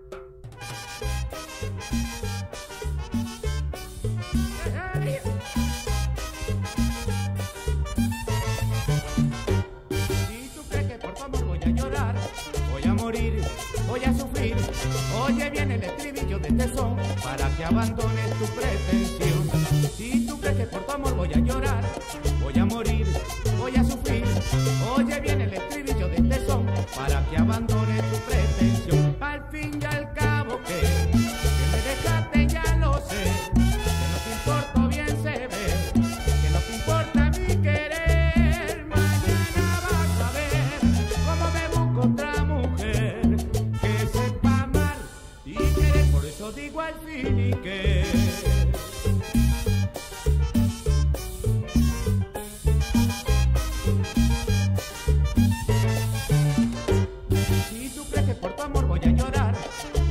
Si tú crees que por tu amor voy a llorar, voy a morir, voy a sufrir, oye bien el estribillo de este son para que abandones tu pretensión. Si tú crees que por tu amor voy a llorar, voy a morir, voy a sufrir, oye bien el estribillo de este son para que abandones tu pretensión. Al fin y al cabo que me dejaste ya lo sé, que no te importo bien se ve, que no te importa mi querer. Mañana vas a ver cómo me busco otra mujer que sepa amar y querer, por eso digo al fin y que si tú crees que por tu amor voy a llorar,